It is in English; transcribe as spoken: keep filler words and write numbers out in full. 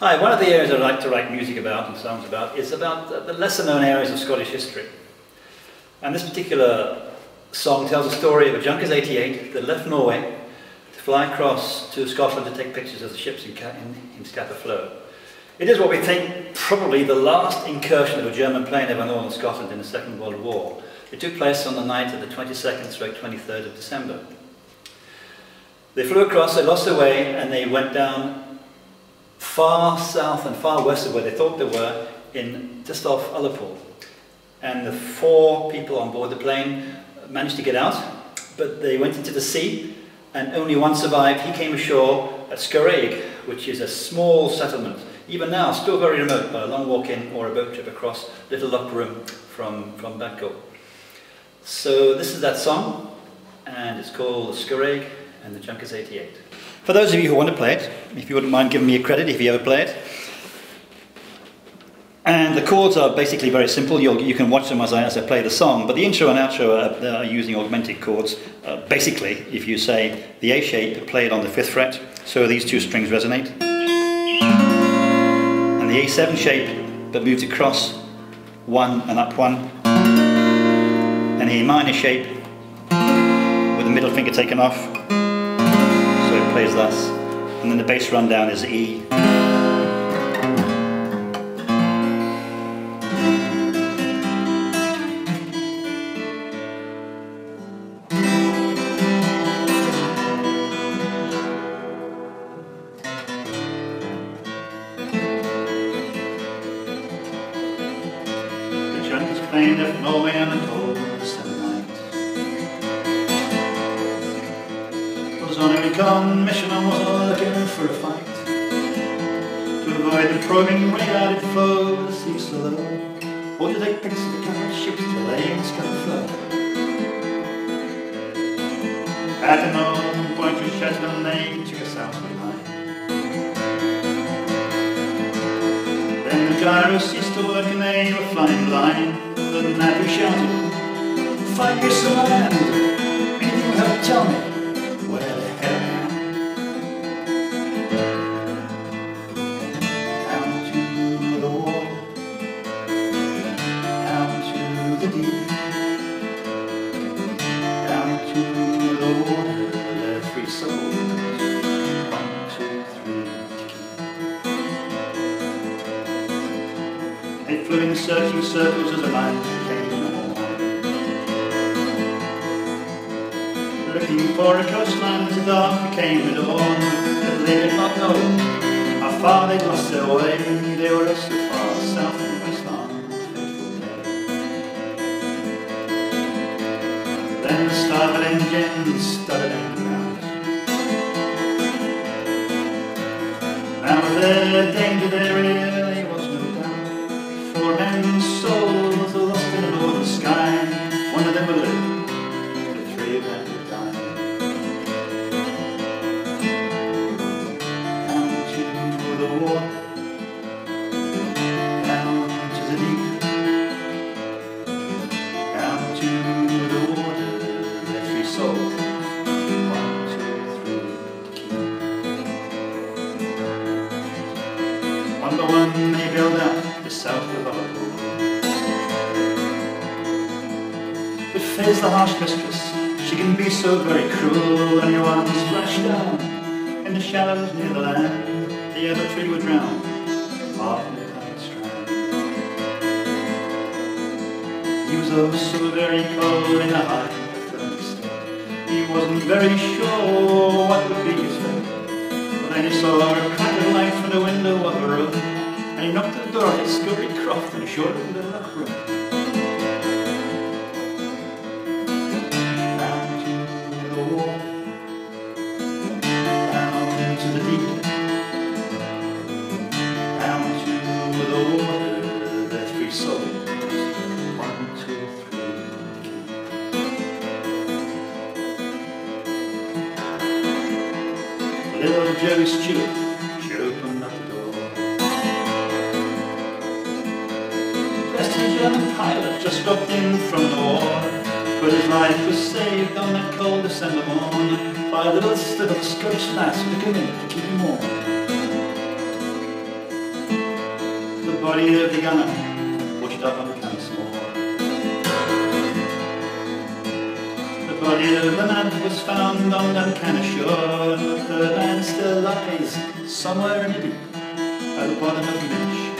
Hi, one of the areas I like to write music about and songs about is about the, the lesser known areas of Scottish history. And this particular song tells a story of a Junkers eighty-eight that left Norway to fly across to Scotland to take pictures of the ships in, in, in Scapa Flow. It is what we think probably the last incursion of a German plane over northern Scotland in the Second World War. It took place on the night of the twenty-second to twenty-third of December. They flew across, they lost their way, and they went down far south and far west of where they thought they were, in just off Ullapool. And the four people on board the plane managed to get out, but they went into the sea, and only one survived. He came ashore at Scoraig, which is a small settlement, even now still very remote, by a long walk in or a boat trip across little Loch Broom from, from Bangkok. So this is that song, and it's called Scoraig and the Junkers eighty-eight. For those of you who want to play it, if you wouldn't mind giving me a credit if you ever play it. And the chords are basically very simple. You'll, you can watch them as I, as I play the song, but the intro and outro are, are using augmented chords. Uh, basically, if you say the A shape, play it on the fifth fret, so these two strings resonate. And the A seven shape, but moves across one and up one. And the A minor shape, with the middle finger taken off. So it plays thus, and then the bass rundown is E. The Junkers plane left Norway on a cold summer night. Was on a recon mission and was looking for a fight. To avoid the probing ray-eyed foe, the sea so low, or to take pictures of the covered ships to lay in Scapa Flow. At the northern point of Shetland, they took us out of the line. Then the gyro ceased to work and they were flying blind. The night we shouted, "Find me some land! Anything will help tell me where the hell I am." Down to the water, down to the deep, down to the water, there are three souls, one, two, three to keep. They flew in searching circles as the light came on. Looking for a coastline as the dark became the dawn, but they did not know how far they'd lost their way. They were so far south in the wasteland, fateful day. Then the starboard engine stuttered out. Now with their danger there really was no doubt. Four men's souls were lost in the northern sky. One of them would live, the three of them would die. The water, down to the deep, down to the water, their three souls, one, two, three to keep. One by one they build out the south of Ullapool. But Faye's the harsh mistress, she can be so very cruel. When your arms splash down in the shallows near the land, the other three would drown off in the tide strand. He was oh so very cold in a high thermic state. He wasn't very sure what would be his fate. But then he saw a crack of light from the window of a room, and he knocked at the door at Scoraig Croft and assured him the Loch Broom. Down to the water, down to the deep, souls, one, two, three, keep. Little Joe Stewart, she opened up the door. Just a German pilot just dropped in from the war, but his life was saved on that cold December morn by a little slip of a Scottish lass who came in to keep him warm. body of the gunner washed up on the Cannismore. The body of the man was found on Duncan ashore, and the third man still lies somewhere in the deep at the bottom of the beach.